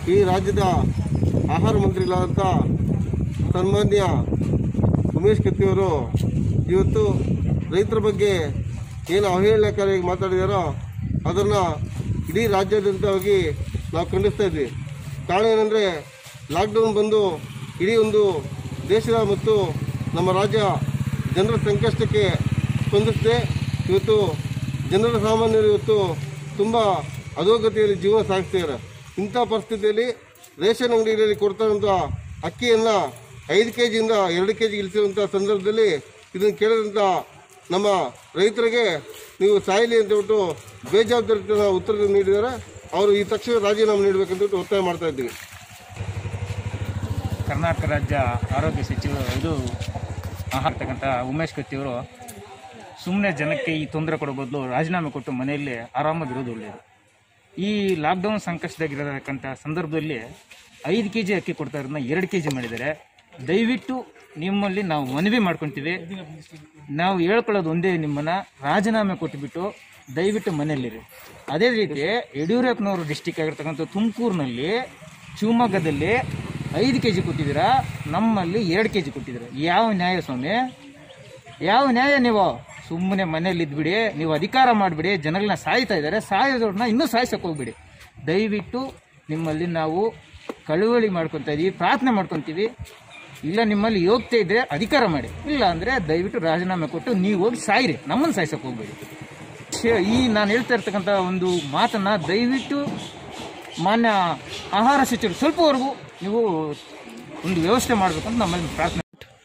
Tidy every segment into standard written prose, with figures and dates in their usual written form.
ಈ ರಾಜ್ಯದ ಆಹಾರ ಮಂತ್ರಿಗಳಾದಂಥ ಸನ್ಮಾನ್ಯ ಉಮೇಶ್ ಕತ್ತಿಯವರು ಇವತ್ತು ರೈತರ ಬಗ್ಗೆ ಏನು ಅವಹೇಳನಕಾರಿಯಾಗಿ ಮಾತಾಡಿದಾರೋ ಅದನ್ನು ಇಡೀ ರಾಜ್ಯಾದ್ಯಂತವಾಗಿ ನಾವು ಖಂಡಿಸ್ತಾ ಇದ್ವಿ. ಕಾರಣ ಏನಂದರೆ ಲಾಕ್ಡೌನ್ ಬಂದು ಇಡೀ ಒಂದು ದೇಶದ ಮತ್ತು ನಮ್ಮ ರಾಜ್ಯ ಜನರ ಸಂಕಷ್ಟಕ್ಕೆ ಸ್ಪಂದಿಸದೆ ಇವತ್ತು ಜನರ ಸಾಮಾನ್ಯರು ಇವತ್ತು ತುಂಬ ಅಧೋಗತಿಯಲ್ಲಿ ಜೀವನ ಸಾಗಿಸ್ತಿದ್ದಾರೆ. ಇಂಥ ಪರಿಸ್ಥಿತಿಯಲ್ಲಿ ರೇಷನ್ ಅಂಗಡಿಗಳಲ್ಲಿ ಕೊಡ್ತಾರಂಥ ಅಕ್ಕಿಯನ್ನು 5 ಕೆಜಿಯಿಂದ 2 ಕೆಜಿ ಇಳಿಸಿರುವಂಥ ಸಂದರ್ಭದಲ್ಲಿ ಇದನ್ನು ಕೇಳಿದಂಥ ನಮ್ಮ ರೈತರಿಗೆ ನೀವು ಸಾಯಲಿ ಅಂತ ಹೇಳ್ಬಿಟ್ಟು ಬೇಜವಾಬ್ದಾರಿತನ ಉತ್ತರ ನೀಡಿದ್ದಾರೆ. ಅವರು ಈ ತಕ್ಷಣ ರಾಜೀನಾಮೆ ನೀಡಬೇಕಂತ ಒತ್ತಾಯ ಮಾಡ್ತಾ ಇದ್ದೀವಿ. ಕರ್ನಾಟಕ ರಾಜ್ಯ ಆರೋಗ್ಯ ಸಚಿವರು ಆಹಾರತಕ್ಕಂಥ ಉಮೇಶ್ ಕತ್ತಿಯವರು ಸುಮ್ಮನೆ ಜನಕ್ಕೆ ಈ ತೊಂದರೆ ಕೊಡೋ ಬದಲು ರಾಜೀನಾಮೆ ಕೊಟ್ಟು ಮನೆಯಲ್ಲಿ ಆರಾಮಾಗಿರೋದು ಒಳ್ಳೆಯದು. ಈ ಲಾಕ್ಡೌನ್ ಸಂಕಷ್ಟದಾಗಿರತಕ್ಕಂಥ ಸಂದರ್ಭದಲ್ಲಿ 5 ಕೆಜಿ ಅಕ್ಕಿ ಕೊಡ್ತಾ ಇರೋದನ್ನ 2 ಕೆಜಿ ಮಾಡಿದ್ದಾರೆ. ದಯವಿಟ್ಟು ನಿಮ್ಮಲ್ಲಿ ನಾವು ಮನವಿ ಮಾಡ್ಕೊತೀವಿ. ನಾವು ಹೇಳ್ಕೊಳ್ಳೋದು ಒಂದೇ, ನಿಮ್ಮನ್ನು ರಾಜೀನಾಮೆ ಕೊಟ್ಟುಬಿಟ್ಟು ದಯವಿಟ್ಟು ಮನೆಯಲ್ಲಿರಿ. ಅದೇ ರೀತಿ ಯಡಿಯೂರಪ್ಪನವರು ಡಿಸ್ಟಿಕ್ ಆಗಿರ್ತಕ್ಕಂಥ ತುಮಕೂರಿನಲ್ಲಿ, ಶಿವಮೊಗ್ಗದಲ್ಲಿ 5 ಕೆಜಿ ಕೊಟ್ಟಿದ್ದೀರಾ, ನಮ್ಮಲ್ಲಿ 2 ಕೆಜಿ ಕೊಟ್ಟಿದ್ದೀರಾ. ಯಾವ ನ್ಯಾಯ ಸ್ವಾಮಿ? ಯಾವ ನ್ಯಾಯ? ನೀವು ಸುಮ್ಮನೆ ಮನೇಲಿ ಇದ್ಬಿಡಿ, ನೀವು ಅಧಿಕಾರ ಮಾಡಿಬಿಡಿ. ಜನಗಳನ್ನ ಸಾಯ್ತಾ ಇದ್ದಾರೆ, ಸಾಯೋದವ್ರನ್ನ ಇನ್ನೂ ಸಾಯಿಸಕ್ಕೆ ಹೋಗ್ಬಿಡಿ. ದಯವಿಟ್ಟು ನಿಮ್ಮಲ್ಲಿ ನಾವು ಕಳುವಳಿ ಮಾಡ್ಕೊತಾ ಇದೀವಿ, ಪ್ರಾರ್ಥನೆ ಮಾಡ್ಕೊತೀವಿ. ಇಲ್ಲ ನಿಮ್ಮಲ್ಲಿ ಯೋಗ್ಯತೆ ಇದ್ದರೆ ಅಧಿಕಾರ ಮಾಡಿ, ಇಲ್ಲ ಅಂದರೆ ದಯವಿಟ್ಟು ರಾಜೀನಾಮೆ ಕೊಟ್ಟು ನೀವು ಹೋಗಿ ಸಾಯಿರಿ, ನಮ್ಮನ್ನು ಸಾಯಿಸಕ್ಕೆ ಹೋಗ್ಬೇಡಿ. ಈ ನಾನು ಹೇಳ್ತಾ ಇರ್ತಕ್ಕಂಥ ಒಂದು ಮಾತನ್ನು ದಯವಿಟ್ಟು ಮಾನ್ಯ ಆಹಾರ ಸಚಿವರು ಸ್ವಲ್ಪವರೆಗೂ ನೀವು ಒಂದು ವ್ಯವಸ್ಥೆ ಮಾಡಬೇಕಂತ ನಮ್ಮಲ್ಲಿ ಪ್ರಾರ್ಥನೆ.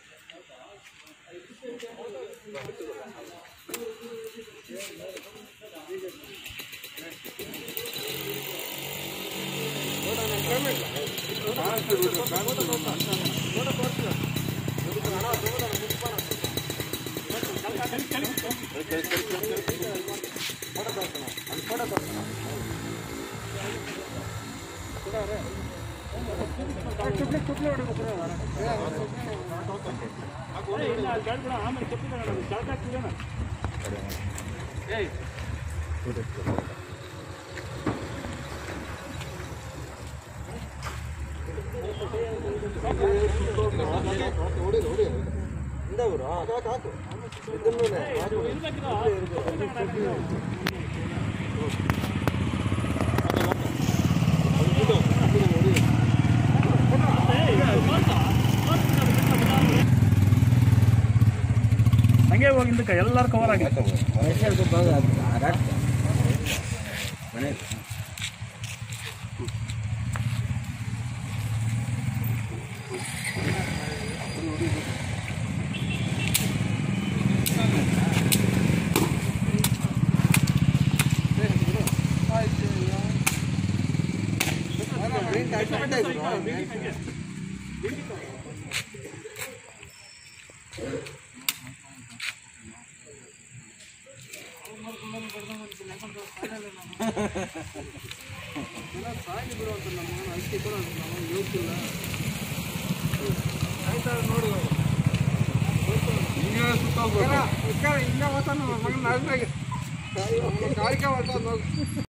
ಹಂಗೆ ಹೋಗಿದ್ದಕ್ಕೆ ಎಲ್ಲರೂ ಕವರ್ ಆಗಿಲ್ಲ. ನೋಡಿ